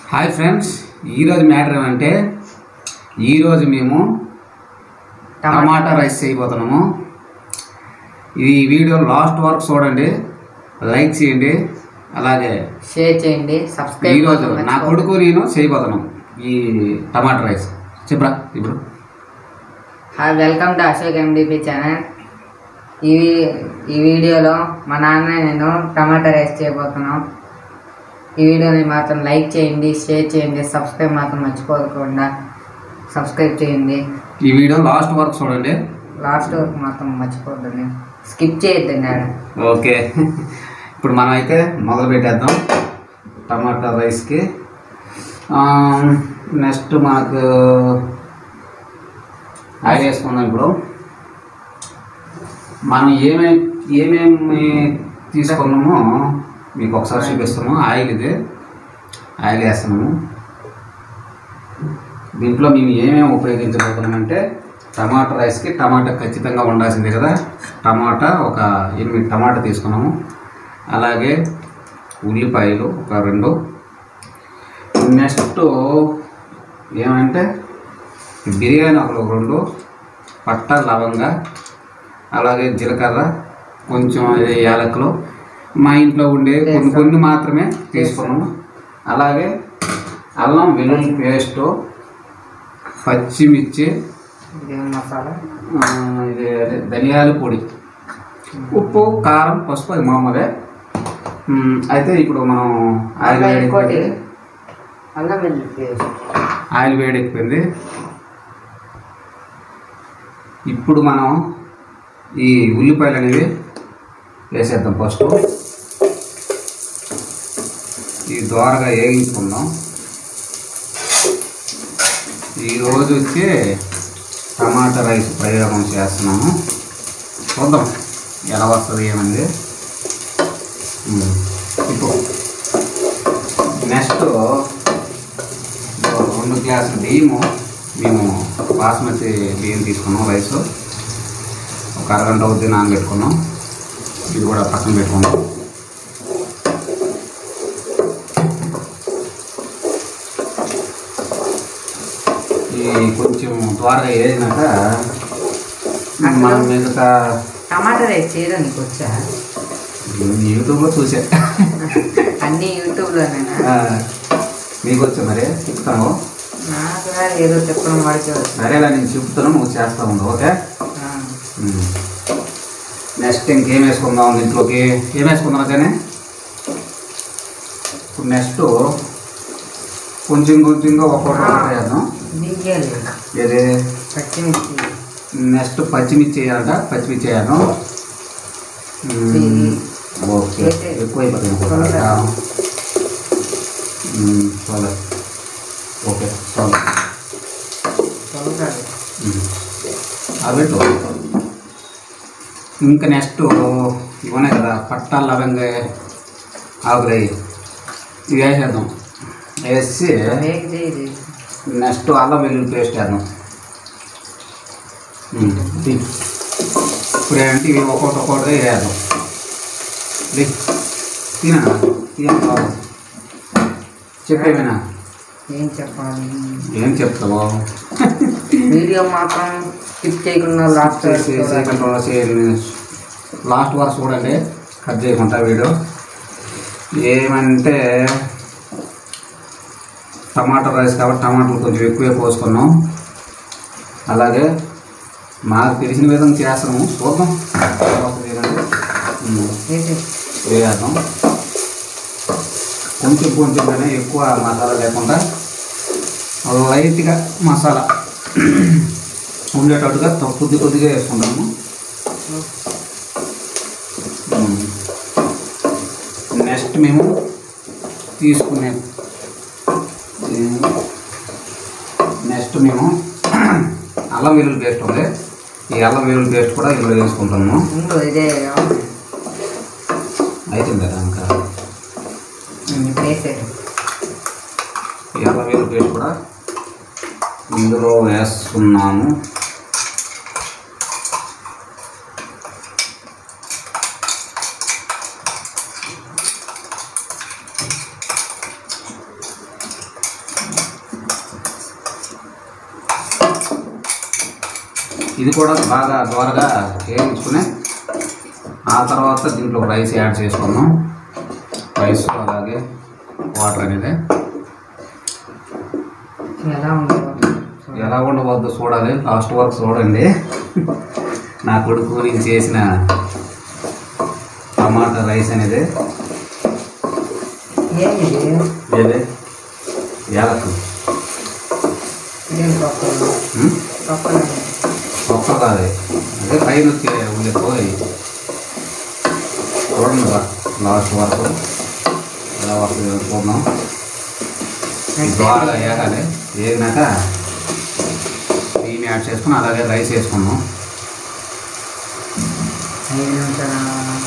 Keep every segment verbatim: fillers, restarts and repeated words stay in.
Hi friends, ఈరోజు matter ఏమంటే ఈరోజు మేము టమాటా రైస్ చేయబోతున్నాము. ఈ వీడియో లాస్ట్ వరకు చూడండి, లైక్ చేయండి, అలాగే షేర్ చేయండి, సబ్స్క్రైబ్. ఈరోజు నా కొడుకు నేను చేయబోతున్నాం ఈ టమాటా రైస్. చెప్పరా ఇప్పుడు. Hi, welcome to Ashok MDP channel. ఈ ఈ వీడియోలో మా నాన్న నేను టమాటా రైస్ చేయబోతున్నాం. ఈ వీడియోని మాత్రం లైక్ చేయండి, షేర్ చేయండి, సబ్స్క్రైబ్ మాత్రం మర్చిపోకుండా సబ్స్క్రైబ్ చేయండి. ఈ వీడియో లాస్ట్ వరకు చూడండి, లాస్ట్ వరకు మాత్రం మర్చిపోద్దండి, స్కిప్ చేయొద్దండి ఆడ. ఓకే. ఇప్పుడు మనం అయితే మొదలు పెట్టేద్దాం టమాటా రైస్కి. నెక్స్ట్ మనకు ఆయిల్ వేసుకుందాం. ఇప్పుడు మనం ఏమేమి ఏమేమి తీసుకున్నామో మీకు ఒకసారి చూపిస్తాము. ఆయిల్ ఇది ఆయిల్ వేస్తున్నాము. దీంట్లో మేము ఏమేమి ఉపయోగించబోతున్నామంటే టమాటా రైస్కి టమాటా ఖచ్చితంగా ఉండాల్సిందే కదా. టమాటా ఒక ఎనిమిది టమాటా తీసుకున్నాము, అలాగే ఉల్లిపాయలు ఒక రెండు. నెక్స్ట్ ఏమంటే బిర్యానీ ఒక రెండు, పట్టా లవంగ, అలాగే జీలకర్ర, కొంచెం యాలకులు మా ఇంట్లో ఉండే కొన్ని కొన్ని మాత్రమే తీసుకున్నాము. అలాగే అల్లం వెల్లుల్లి పేస్టు, పచ్చిమిర్చి, మసాలా, ఇది ధనియాల పొడి, ఉప్పు, కారం, పసుపు, అది మామూలే. అయితే ఇప్పుడు మనం ఆయిల్ వేడి అల్లం వెల్లుల్లి పేస్ట్ ఆయిల్ వేడెక్కిపోయింది. ఇప్పుడు మనం ఈ ఉల్లిపాయలు అనేవి వేసేద్దాం. ఫస్ట్ ఈ దోరగా వేయించుకుందాం. ఈరోజు వచ్చి టమాటా రైస్ ప్రయోగం చేస్తున్నాము, చూద్దాం ఎలా వస్తుంది ఏమంది. ఇప్పుడు నెక్స్ట్ రెండు గ్లాసుల బియ్యము, మేము బాస్మతి బియ్యం తీసుకున్నాం. రైస్ ఒక అరగంట అవుతుంది నానబెట్టుకున్నాం. ఇది కూడా పక్కన పెట్టుకున్నాం. ఈ కొంచెం త్వరగా వేసినాక మనం మిగతా టమాటా రైస్ చేయడం నీకు వచ్చా? యూట్యూబ్లో చూసా. అన్నీ యూట్యూబ్లోనేనా? మీకు వచ్చా మరి? చెప్తాను. నాకు ఏదో చెప్పడం వాడికి. సరేలా, నేను చెప్తాను, నువ్వు చేస్తా ఉండవు. ఓకే. నెక్స్ట్ ఇంకేం వేసుకుందాం దీంట్లోకి? ఏం వేసుకుందాం కానీ ఇప్పుడు నెక్స్ట్ కొంచెం కొంచెంగా ఒక్కొక్కటి వేద్దాం. ఏది? పచ్చిమిర్చి. నెక్స్ట్ పచ్చిమిర్చి వేయాలంట. పచ్చిమిర్చి వేయాలి. ఓకే, ఎక్కువ అయిపోతుంది. చాలు. ఓకే, చాలు. అవి ఇంకా నెక్స్ట్ ఇవనే కదా పట్టా లవంగ ఆకురాయి, ఇవి వేసేద్దాం. వేసి నెక్స్ట్ అల్లం వెల్లుల్లి పేస్ట్ వేద్దాం. ఇప్పుడు ఏంటంటే ఇవి ఒక్కొక్కటి ఒక్కొక్కటి వేద్దాం. తినా తిన చెప్పేమైనా ఏం చెప్పాలి? ఏం చెప్తావు? వీడియో మాత్రం స్కిప్ చేయకుండా లాస్ట్ లాస్ట్ వరకు చూడండి, కట్ చేయకుండా వీడియో. ఏమంటే టమాటా రైస్ కాబట్టి టమాటాలు కొంచెం ఎక్కువే పోసుకున్నాం. అలాగే మాకు తెలిసిన విధంగా చేస్తాము, చూద్దాం వేద్దాం. కొంచెం కొంచెంగానే, ఎక్కువ మసాలా లేకుండా లైట్గా మసాలా ఉండేటట్టుగా కొద్ది కొద్దిగా వేసుకుంటాము. నెక్స్ట్ మేము తీసుకునే నెక్స్ట్ మేము అల్లం వెల్లుల్లి పేస్ట్ ఉంది. ఈ అల్లం వెల్లుల్లి పేస్ట్ కూడా ఇందులో వేసుకుంటాము. ఇదే అయితుంది కదా ఇంకా. ఈ అల్లం వెల్లుల్లి పేస్ట్ కూడా ఇందులో వేస్తున్నాము. ఇది కూడా బాగా దోరగా వేయించుకుని ఆ తర్వాత దీంట్లో రైస్ యాడ్ చేసుకుందాం. రైస్ అలాగే వాటర్ అనేది ఎలా ఉండబోతుంది ఎలా ఉండబోద్దు చూడాలి. లాస్ట్ వరకు చూడండి. నా కొడుకు నేను చేసిన టమాటా రైస్ అనేది ఏంది ఏదే యాలకు ఇదేం పప్పులు పప్పులు ఒక్క కాదు అదే పైన వచ్చే ఉండే పోయి చూడండి బా లాస్ట్ వరకు ఎలా వస్తుంది చూద్దాం. బాగా వేగాలి. వేగినాక బియ్యం యాడ్ చేసుకుని అలాగే రైస్ వేసుకుందాం. ఐదు నిమిషాలు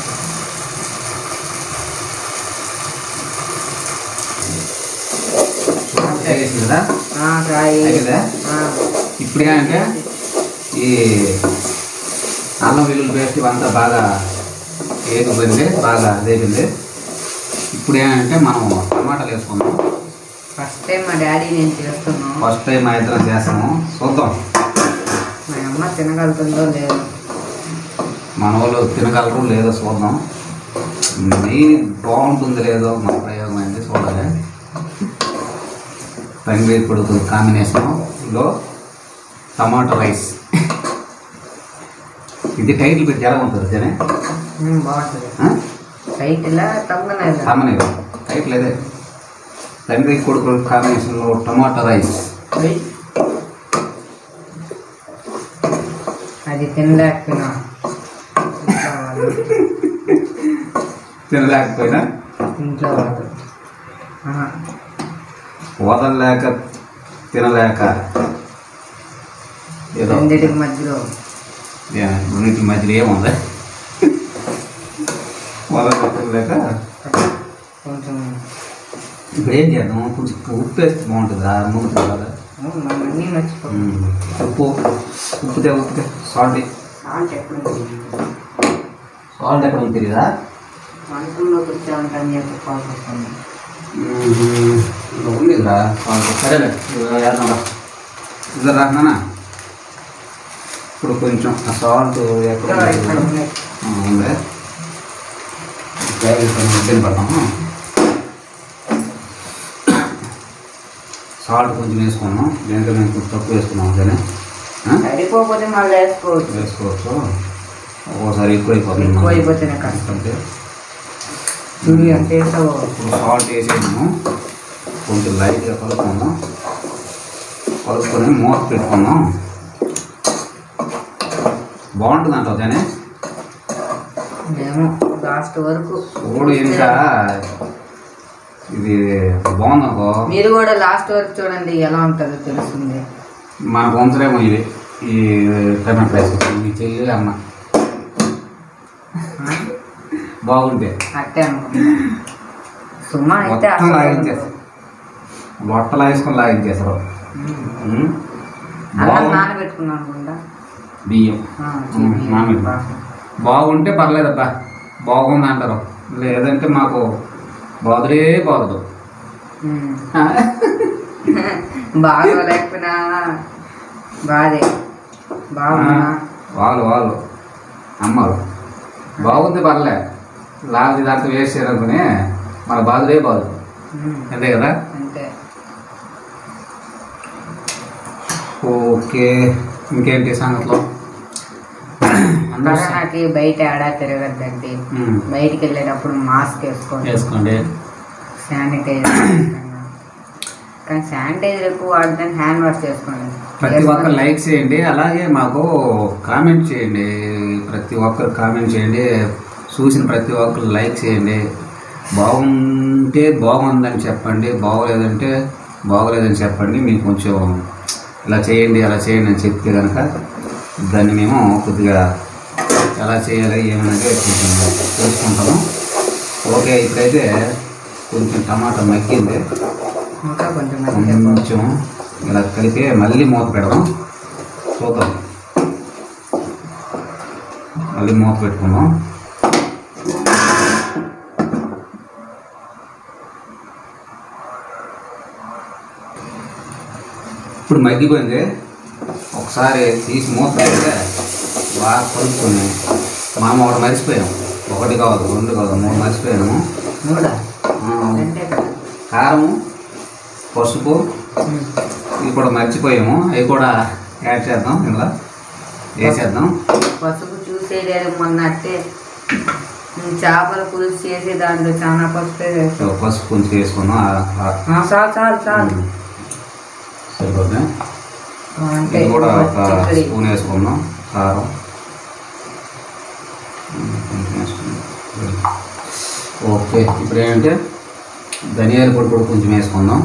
వేగేసింది కదా కాయి అయిందా? ఇప్పుడు ఏంటంటే ఈ అల్లం వెల్లుల్లి పేస్ట్ ఇవంతా బాగా వేగిపోయింది, బాగా వేగింది. ఇప్పుడు ఏంటంటే మనం టమాటాలు వేసుకుందాం. ఫస్ట్ టైం మా డాడీ నేను చేస్తున్నాను. ఫస్ట్ టైం మా ఇద్దరం చేస్తాము, చూద్దాం మా అమ్మ తినగలుగుతుందో లేదో. మన వాళ్ళు తినగలరు లేదో చూద్దాం. మెయిన్ బాగుంటుంది లేదో మన ప్రయోగం అయింది చూడాలి. తండ్రి కొడుకు కాంబినేషన్లో టమాటో రైస్. ఇది టైటిల్ పెట్టి ఎలా ఉంటుంది జనే బాగుంటుంది. టైటిల్ తమ్మనేది తమ్మనేది టైటిల్ అదే తండ్రి కొడుకు కాంబినేషన్లో టమాటో రైస్. అది తినలేకపోయినా తినలేకపోయినా ఇంట్లో వాళ్ళు వదలలేక తినలేక ఏదో రెండింటికి మధ్యలో రెండింటి మధ్యలో ఏముంది వదలలేక తినలేక. కొంచెం ఇప్పుడు ఏం చేద్దాం, కొంచెం ఉప్పు వేస్తే బాగుంటుందా నూనె కదా. అన్నీ మర్చిపో ఉప్పు ఉప్పుతే ఉప్పుతే సాల్ట్ సాల్ట్ ఎక్కడ ఉంది తెలీదా? వంటల్లో కూర్చోంటాను చెప్పాల్సి వస్తుంది. ఉందిరా సాల్ట్. సరేలే వేద్దాంరా ఇద్దరు రాకున్నా. ఇప్పుడు కొంచెం ఆ సాల్ట్ ఎక్కడ ఉంది ఇబ్బంది పడతాము. సాల్ట్ కొంచెం వేసుకున్నాం, దేంట్లో మేము కొంచెం తక్కువ వేసుకున్నాం. అంతేనే సరిపోతే మళ్ళీ వేసుకోవచ్చు వేసుకోవచ్చు. ఒక్కోసారి ఎక్కువ అయిపోతుంది. ఎక్కువ అయిపోతేనే కష్టం. అంటే అంటే ఇప్పుడు సాల్ట్ వేసేసాము, కొంచెం లైట్గా కలుపుకుందాం. కలుపుకొని మూత పెట్టుకుందాం. బాగుంటుంది అంటావు కానీ మేము లాస్ట్ వరకు చూడు. ఇంకా ఇది బాగుందనుకో, మీరు కూడా లాస్ట్ వరకు చూడండి ఎలా ఉంటుందో తెలుస్తుంది. మన వంతులేమో ఇది ఈ టమాటో రైస్ మీ చెల్లి అమ్మ బాగుంటే అట్టే అనుకుంటా. సుమా అయితే మొత్తం లాగించేస్తారు, లొట్టలు వేసుకొని లాగించేస్తారు. అన్నం నానబెట్టుకున్నాను అనుకుంటా. బియ్యం నానబెట్టుకున్నా. బాగుంటే పర్లేదబ్బా, బాగుంది అంటారు. లేదంటే మాకు బాదులే బాగదు. బాగోలేకపోయినా బాధే. బాగున్నా వాళ్ళు వాళ్ళు అమ్మరు బాగుంది పర్లే, లాది దాంట్లో వేస్ట్ చేయాలనుకుని మన బాధలే బాదు. అంతే కదా. అంతే. ఓకే, ఇంకేంటి సంగతిలో? కరోనాకి బయట ఆడా తిరగద్దండి. బయటికి వెళ్ళేటప్పుడు మాస్క్ వేసుకోండి వేసుకోండి శానిటైజర్ కానీ శానిటైజర్ ఎక్కువ వాడదని హ్యాండ్ వాష్ చేసుకోండి. ప్రతి ఒక్కరు లైక్ చేయండి, అలాగే మాకు కామెంట్ చేయండి. ప్రతి ఒక్కరు కామెంట్ చేయండి, చూసిన ప్రతి ఒక్కరు లైక్ చేయండి. బాగుంటే బాగుందని చెప్పండి, బాగోలేదంటే బాగోలేదని చెప్పండి. మీకు కొంచెం ఇలా చేయండి అలా చేయండి అని చెప్తే కనుక దాన్ని మేము కొద్దిగా ఎలా చేయాలి ఏమన్నది కొంచెం తెలుసుకుంటాము. ఓకే, ఇప్పుడైతే కొంచెం టమాటా మగ్గింది, ఇంకా కొంచెం కొంచెం ఇలా కలిపి మళ్ళీ మూత పెడదాం. చూద్దాం, మళ్ళీ మూత పెట్టుకుందాం. ఇప్పుడు మగ్గిపోయింది, ఒక ఒకసారి తీసి మూత పెడితే బాగా కలుపుకొని మామ ఒకటి మర్చిపోయాం, ఒకటి కాదు రెండు కాదు మూడు మర్చిపోయాము. కారము, పసుపు ఇవి కూడా మర్చిపోయాము, అవి కూడా యాడ్ చేద్దాం. ఇందులో వేసేద్దాం. పసుపు చూసేది మొన్నట్టే చేపల పులుసు చేసి దాంట్లో చాలా పసుపు పసుపు కొంచెం వేసుకున్నాం. చాలు చాలు చాలు సరిపోతుంది. ఇది కూడా ఒక స్పూన్ వేసుకున్నాం. కారం ఓకే. ఇప్పుడు ఏంటంటే ధనియాల పొడి కూడా కొంచెం వేసుకుందాం.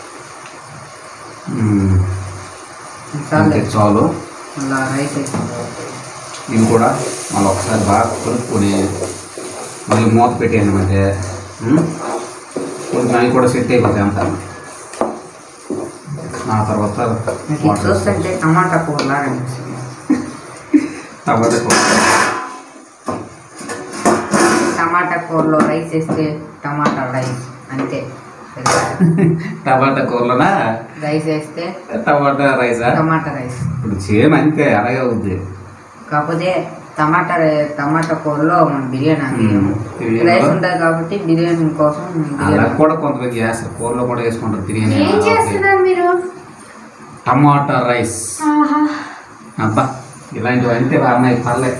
చాలు. ఇవి కూడా మళ్ళీ ఒకసారి బాగా కలుపుకొని మళ్ళీ మూత పెట్టేయమంటే కొంచెం అవి కూడా సెట్ అయిపోతాయి అంతా. ఆ తర్వాత చూస్తుంటే టమాటా కూర లాగా టమాటా కూర టమాటా కూరలో రైస్ వేస్తే టమాటా రైస్ అంతే. టమాటా కూరలోనా రైస్ వేస్తే టమాటా రైసా? టమాటా రైస్ ఇప్పుడు సేమ్ అంతే, అలాగే అవుద్ది. కాకపోతే టమాటా టమాటా కూరలో మనం బిర్యానీ రైస్ ఉంటుంది కాబట్టి బిర్యానీ కోసం అలా కూడా కొంతమంది చేస్తారు, కూరలో కూడా వేసుకుంటారు బిర్యానీ. ఏం చేస్తున్నారు మీరు? Tomato rice. అబ్బా ఇలాంటివి అంటే అమ్మాయి పర్లేదు.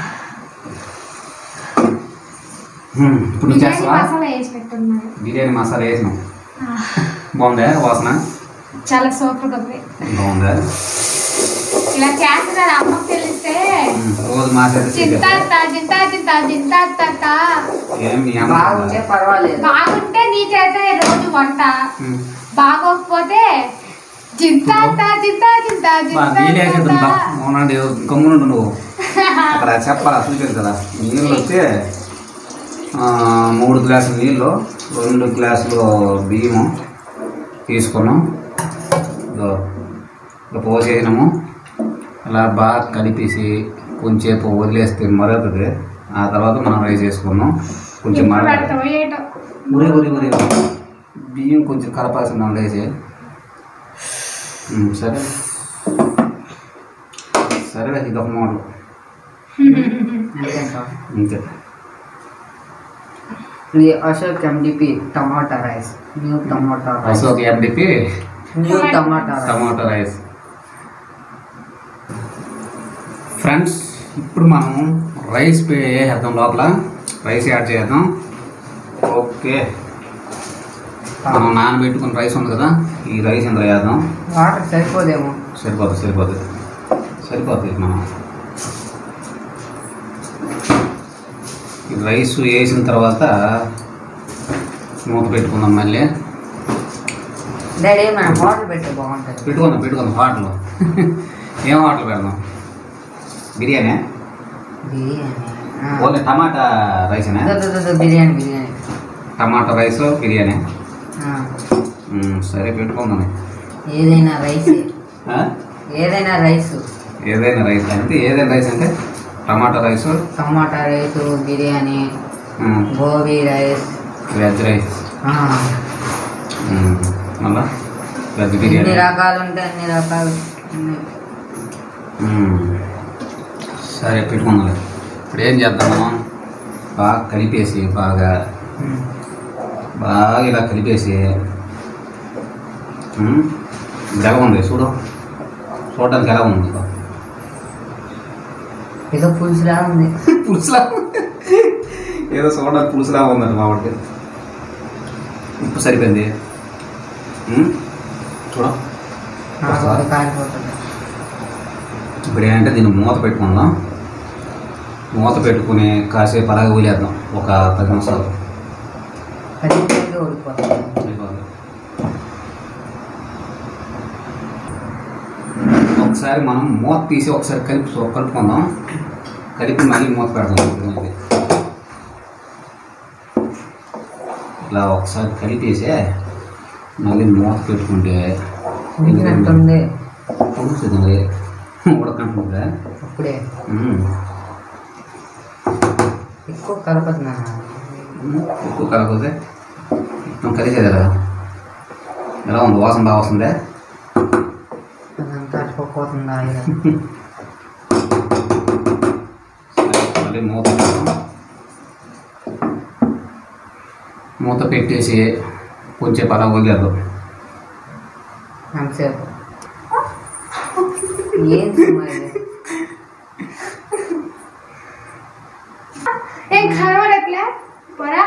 ఇప్పుడు చేస్తావా? బిర్యానీ మసాలా వేసినాం. బాగుందా వాసన? చాలా సూపర్ ఉంది. బాగుందా? ఇలా చేస్తున్నారు అమ్మకు తెలిస్తే రోజు మాట్లాడితే చింతా చింతా చింతా చింతా బాగుంటే పర్వాలేదు. బాగుంటే నీ చేత రోజు వంట, బాగోకపోతే చింతా చింతా చింతా చింతా అవునండి. గమ్మునుండు నువ్వు. అక్కడ చెప్పాలా చూసారు కదా, నీళ్ళు వచ్చే మూడు గ్లాసులు నీళ్ళు, రెండు గ్లాసులు బియ్యము తీసుకున్నాం, ఇలా పోసేసినాము. అలా బాగా కలిపేసి కొంచెంసేపు వదిలేస్తే మరుగుతుంది. ఆ తర్వాత మనం రైస్ వేసుకున్నాం. కొంచెం ఉరి ఉరి ఉరి బియ్యం కొంచెం కలపాల్సింది మనం వేసి. సరే సరే ఇది ఒక మోడల్ అంతే. ఇది Ashok MDP tomato rice, new tomato rice. Ashok MDP new tomato tomato rice. Friends ఇప్పుడు మనం రైస్ వేసేద్దాం, లోపల రైస్ యాడ్ చేద్దాం. ఓకే, మనం నానబెట్టుకున్న రైస్ ఉంది కదా, ఈ రైస్ ఇందులో వేద్దాం. వాటర్ సరిపోదేమో. సరిపోతుంది సరిపోతుంది సరిపోతుంది. మనం ఈ రైస్ వేసిన తర్వాత మూత పెట్టుకుందాం. మళ్ళీ డాడీ మనం వాటర్ పెడితే బాగుంటుంది. పెట్టుకుందాం పెట్టుకుందాం హోటల్. ఏం హోటల్ పెడదాం? బిర్యానీ బిర్యానీ ఓన్లీ టమాటా రైసేనా? Biryani biryani tomato rice biryani. సరే పెట్టుకుందాం. ఏదైనా రైస్ ఏదైనా రైస్ ఏదైనా రైస్ అంటే ఏదైనా రైస్ అంటే tomato rice, tomato rice, biryani, gobi rice, veg rice, మళ్ళా వెజ్ బిర్యానీ. ఎన్ని రకాలు ఉంటాయి అన్ని రకాలు. సరే పెట్టుకుందాం. ఇప్పుడు ఏం చేద్దాము, బాగా కలిపేసి బాగా బాగా ఇలా కలిపేసి ఎలా ఉంది చూడు, చూడడానికి ఎలా ఉంది? ఏదో పులుసులా ఉంది. పులుసులా ఏదో చూడడానికి పులుసులా ఉందండి మా వాడికి. ఉప్పు సరిపోయింది చూడ. ఇప్పుడు ఏంటంటే దీన్ని మూత పెట్టుకుందాం. మూత పెట్టుకుని కాసేపు అలాగే వదిలేద్దాం ఒక పది నిమిషాలు. ఒకసారి మనం మూత తీసి ఒకసారి కలిపి కలుపుకుందాం. కలిపి మళ్ళీ మూత పెడదాం. ఇలా ఒకసారి కలిపేసే మళ్ళీ మూత పెట్టుకుంటే ఉడికినట్టుంది. ఉడుకుతుంది ఉడకంటుందా? అప్పుడే ఎక్కువ కలపతున్నా. ఎక్కువ కలపతే మొత్తం కలిసేది కదా. ఎలా ఉంది వాసన? బాగా వస్తుందా? అదంతా ఉడుకుతుందా మళ్ళీ మూత మూత పెట్టేసి కొంచెం అలా వదిలేదు. అంతసేపు ఏం సినిమా ఇది? ఏం కనబడట్లే పొరా.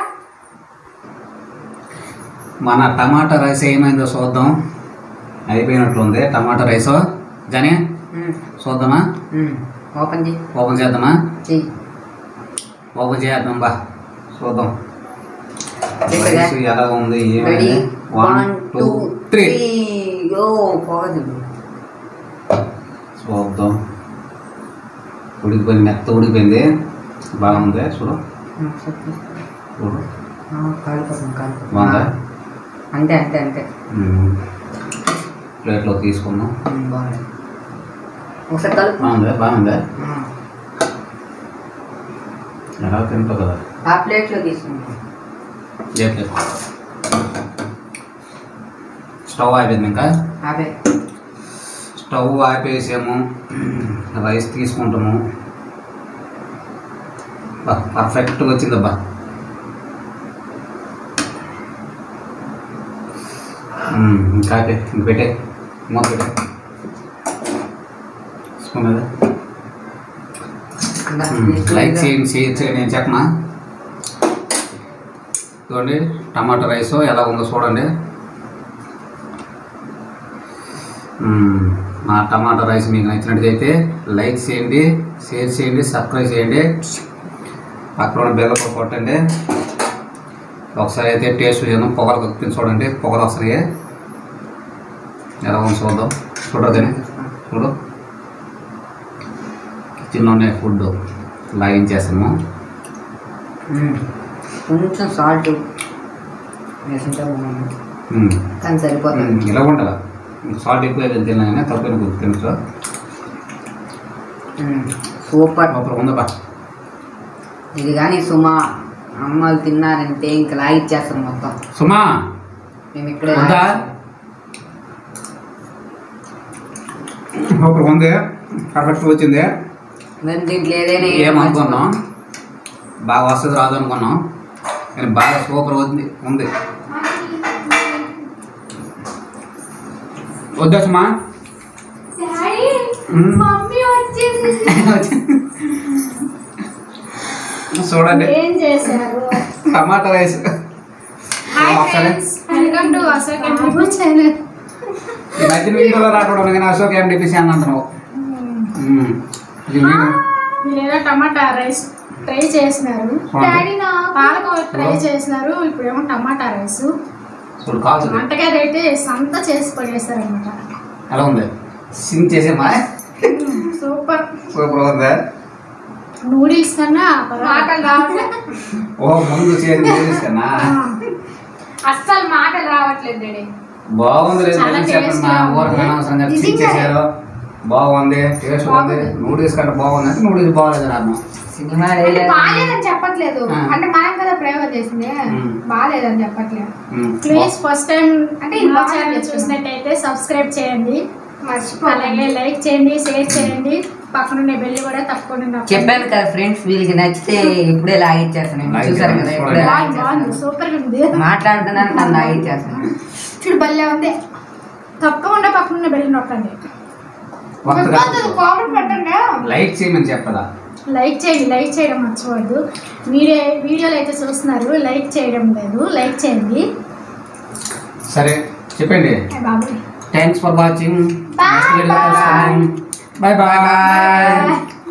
మన టమాటా రైస్ ఏమైందో చూద్దాం. అయిపోయినట్లుంది టమాటా రైస్. జనే చూద్దామా? ఓపెన్ చేయి. ఓపెన్ చేద్దామా? చెయ్యి. ఓపెన్ చేద్దాం బా చూద్దాం చేసేదా? రైస్ ఎలా ఉంది రెడీ ఏమైంది. వన్ టూ త్రీ ఓ పోదు. చూద్దాం. ఉడికిపోయింది, మెత్త ఉడికిపోయింది. బాగుంది చూడు చూడు కాలిపోతుంది కాలిపోతుంది. బాగుందా? అంతే అంతే అంతే. ప్లేట్లో తీసుకుందాం. బాగుంది. ఒకసారి కలుపు. బాగుందా? బాగుందా? ఎలా తింటావు కదా. ఆ ప్లేట్లో తీసుకుంటాం. ఏ ప్లేట్? స్టవ్ అయిపోయింది. ఇంకా అదే స్టవ్ ఆపేసాము. రైస్ తీసుకుంటాము. బా పర్ఫెక్ట్గా వచ్చిందబ్బా. ఇంకా ఇంక పెట్టే మూత పెట్టే స్పూన్ కదా. లైక్ చేయండి, షేర్ చేయండి. నేను చెప్పనా చూడండి టమాటా రైస్ ఎలా ఉందో చూడండి. మా టమాటా రైస్ మీకు నచ్చినట్టయితే లైక్ చేయండి, షేర్ చేయండి, సబ్స్క్రైబ్ చేయండి. పక్కన బెల్ల కొట్టండి. ఒకసారి అయితే టేస్ట్ చేద్దాం. పొగలు తిని చూడండి. పొగలు ఒకసారి ఎలా ఉంది చూద్దాం. చూడదని చూడు కిచెన్లోనే ఫుడ్ లాగించేస్తాము. కొంచెం సాల్ట్ వేసుంటే బాగుంది కానీ సరిపోతుంది. ఇలా ఉండాలి. సాల్ట్ ఎక్కువ తిన్నా కానీ తక్కువ కొద్ది తినచ్చు. సూపర్ సూపర్ ఉందబ్బా. ఇది కానీ సుమా అమ్మలు తిన్నారంటే ఇంకా లాగిచ్చేస్తాం మొత్తం. సుమా మేము ఇక్కడే ఉందా? సూపర్ ఉంది. పర్ఫెక్ట్ వచ్చింది. మేము దీంట్లో ఏదైనా ఏమనుకున్నాం బాగా వస్తుంది రాదు అనుకున్నాం కానీ బాగా సూపర్ ఉంది ఉంది. వద్దా సుమా? డాడీ మమ్మీ వచ్చింది. చూడండి ఏం చేశారు? Tomato rice. Hi friends, welcome to Ashok MDP channel. ఈ మధ్య వీడియోలో రావడం కానీ అశోక్ ఎండిపి ఛానల్ అంటున్నావు. మీరేదో టమాటా రైస్ ట్రై చేసినారు, డాడీ నా పాలకూర ట్రై చేసినారు, ఇప్పుడేమో టమాటా రైస్. చూడు కాల్స్ వంటగది అయితే సంత చేసి పడేస్తారు అనమాట. ఎలా ఉంది? సింగ్ చేసేమా? సూపర్. సూపర్ ఉందా? నూడిల్స్ కన్నా మాటలు రావట్లేదు. ఓ ముందు చేసి కన్నా అస్సలు మాటలు రావట్లేదు డాడీ. బాగుంది. లేదు చాలా చెప్పండి. మా taste ఊరికి అనవసరంగా సింగ్ చేశారు. బాగుంది, టేస్ట్ బాగుంది. నూడిల్స్ కంటే బాగుంది అంటే నూడిల్స్ బాగలేదు అన్న. సినిమా అంటే బాగాలేదని చెప్పట్లేదు, ఆ. అంటే మనం కదా ప్రయోగం చేసింది. ఉమ్. బాగాలేదని చెప్పట్లేదు. ప్లీజ్ ఫస్ట్ టైం అంటే అంటే ఇది మా బాగా ఛానల్ నచ్చింది. చూసినట్టయితే సబ్స్క్రైబ్ చేయండి, మర్చిపోలేదు. అలాగే లైక్ చేయండి, షేర్ చేయండి, పక్కనున్న బెల్ కూడా తప్పకుండా నొక్కండి. చెప్పాను కదా ఫ్రెండ్స్, వీళ్ళకి నచ్చితే ఇప్పుడే లాగిచ్చేస్తాను. Like చూసారు కదా ఇప్పుడే చూడండి. బాగుంది, బాగుంది, లాగిచ్చేస్తాను. సూపర్ ఉంది. మాట్లాడుతున్నాను నన్ను లాగిచ్చేస్తాను. చూడు భలే ఉంది. తప్పకుండా పక్కనున్న బెల్ నొక్కండి. కామెంట్ పెట్టండి. లైక్ చేయమని చెప్పదా? లైక్ చేయండి, లైక్ చేయడం మర్చిపోవద్దు. వీడియో వీడియోలు అయితే చూస్తున్నారు, లైక్ చేయడం లేదు, లైక్ చేయండి. సరే చెప్పండి. బాబు thanks for watching. Bye, bye bye.